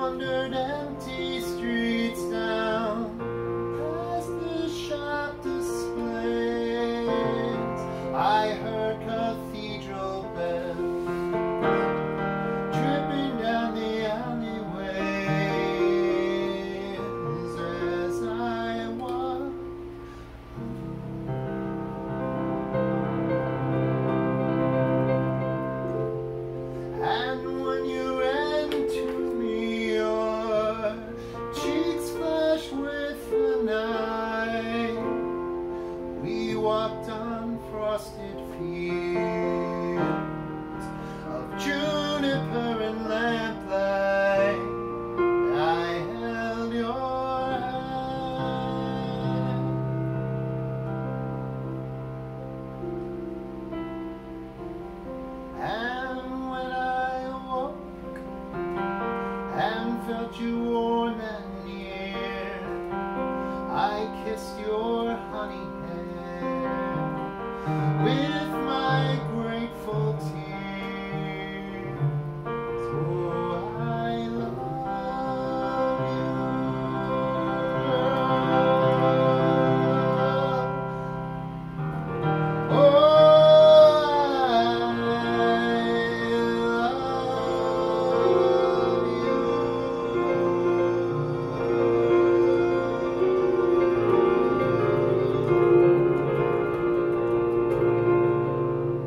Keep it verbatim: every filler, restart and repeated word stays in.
wandered empty streets down past the shop displays. I heard cathedral bells tripping down the alleyways as I walked. And when you ran to me, your cheeks flushed with the night. We walked on frosted fields of juniper and lamplight. I held your hand, and when I woke and felt you warm and near, I kissed your honey hair with